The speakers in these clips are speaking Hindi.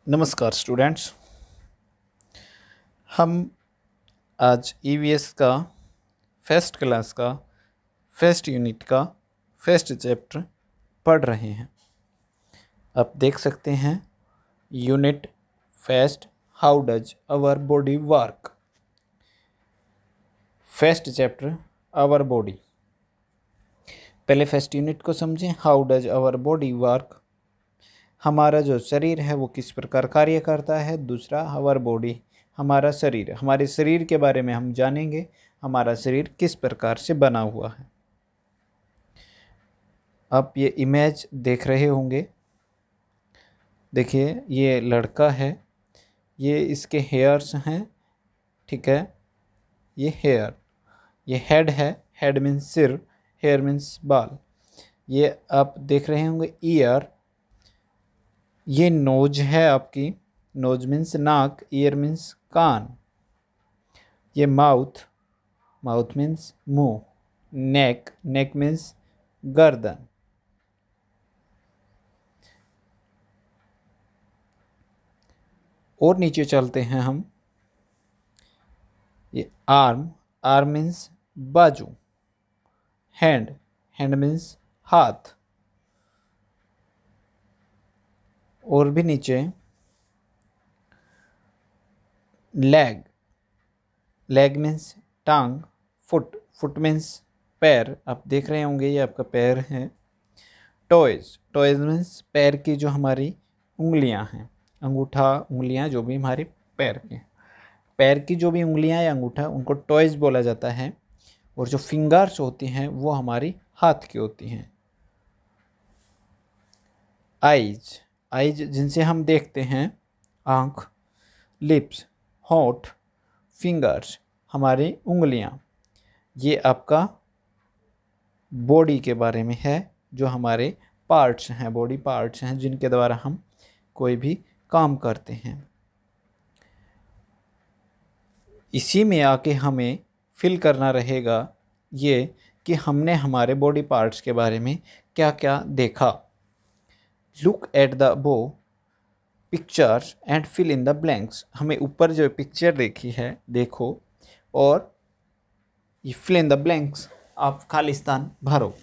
नमस्कार स्टूडेंट्स। हम आज ईवीएस का फर्स्ट क्लास का फर्स्ट यूनिट का फर्स्ट चैप्टर पढ़ रहे हैं। आप देख सकते हैं unit first, how does our body work. First chapter our body. पहले फर्स्ट यूनिट को समझें, how does our body work. हमारा जो शरीर है वो किस प्रकार कार्य करता है। दूसरा, आवर बॉडी, हमारा शरीर, हमारे शरीर के बारे में हम जानेंगे, हमारा शरीर किस प्रकार से बना हुआ है। आप ये इमेज देख रहे होंगे, देखिए ये लड़का है, ये इसके हेयर्स हैं, ठीक है, ये हेयर, ये हेड है, हेड मीन्स सिर, हेयर मीन्स बाल। ये आप देख रहे होंगे ईयर, ये नोज है आपकी, नोज मीन्स नाक, ईयर मीन्स कान। ये माउथ, माउथ मीन्स मुंह। नेक, नेक मीन्स गर्दन। और नीचे चलते हैं हम, ये आर्म, आर्म मीन्स बाजू। हैंड, हैंड मीन्स हाथ। और भी नीचे लेग, लेग मीन्स टांग। फुट, फुट मीन्स पैर, आप देख रहे होंगे ये आपका पैर है। टॉयज, टॉयज मीन्स पैर की जो हमारी उंगलियां हैं, अंगूठा, उंगलियां, जो भी हमारे पैर के, पैर की जो भी उंगलियां या अंगूठा, उनको टॉयज बोला जाता है। और जो फिंगर्स होती हैं वो हमारी हाथ की होती हैं। आइज, आइज जिनसे हम देखते हैं, आँख। लिप्स, होंठ। फिंगर्स, हमारी उंगलियां। ये आपका बॉडी के बारे में है, जो हमारे पार्ट्स हैं, बॉडी पार्ट्स हैं जिनके द्वारा हम कोई भी काम करते हैं। इसी में आके हमें फिल करना रहेगा ये कि हमने हमारे बॉडी पार्ट्स के बारे में क्या क्या देखा। Look at the below pictures and fill in the blanks. हमें ऊपर जो पिक्चर देखी है, देखो, और ये फिल इन द ब्लैंक्स, आप खाली स्थान भरो।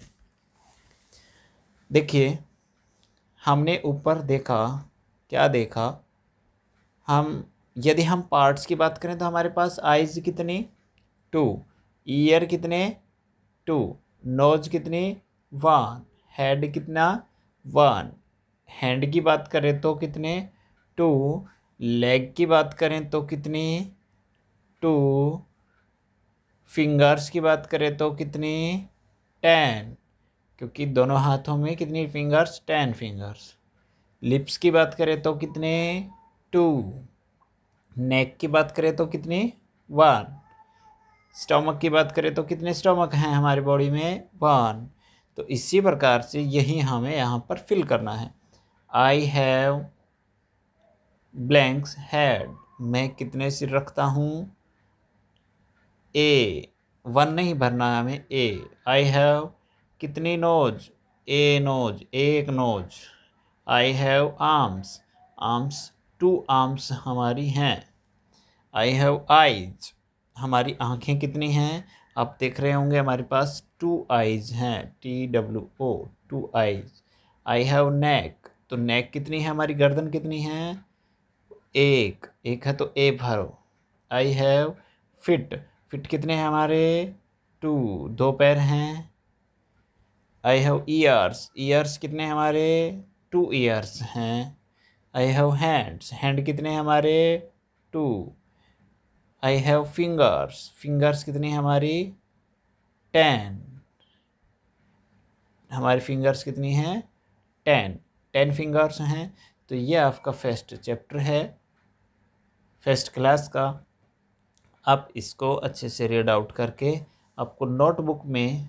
देखिए हमने ऊपर देखा, क्या देखा, हम यदि हम पार्ट्स की बात करें तो हमारे पास आइज कितनी, 2, ईयर कितने, 2, नोज कितनी, 1, हेड कितना, 1, हैंड की बात करें तो कितने, 2, लेग की बात करें तो कितनी, 2, फिंगर्स की बात करें तो कितनी, 10, क्योंकि दोनों हाथों में कितनी फिंगर्स, 10 फिंगर्स। लिप्स की बात करें तो कितने, 2, नेक की बात करें तो कितनी, 1, स्टमक की बात करें तो कितने स्टमक हैं हमारी बॉडी में, 1। तो इसी प्रकार से यही हमें यहाँ पर फिल करना है। आई हैव ब्लैंक्स हेड, मैं कितने सिर रखता हूँ, ए, 1 नहीं भरना है हमें, ए। आई हैव कितनी नोज, ए नोज, एक nose. I have arms, arms 2 arms हमारी हैं। आई हैव आइज, हमारी आँखें कितनी हैं, आप देख रहे होंगे हमारे पास 2 आइज हैं, TWO, 2 eyes. I have neck, तो नेक कितनी है, हमारी गर्दन कितनी है, एक, एक है तो ए भरो। आई हैव फिट, फिट कितने हैं हमारे, 2, 2 पैर हैं। आई हैव ईयर्स, ईयर्स कितने हैं हमारे, 2 ईयर्स हैं। आई हैव हैंड्स, हैंड कितने हैं हमारे, 2। आई हैव फिंगर्स, फिंगर्स कितनी हैं हमारी, 10, हमारी फिंगर्स कितनी हैं, 10, 10 फिंगर्स हैं। तो ये आपका फर्स्ट चैप्टर है फर्स्ट क्लास का। आप इसको अच्छे से रीड आउट करके आपको नोटबुक में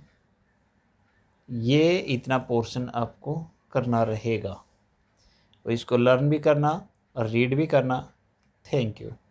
ये इतना पोर्शन आपको करना रहेगा, और इसको लर्न भी करना और रीड भी करना। Thank you.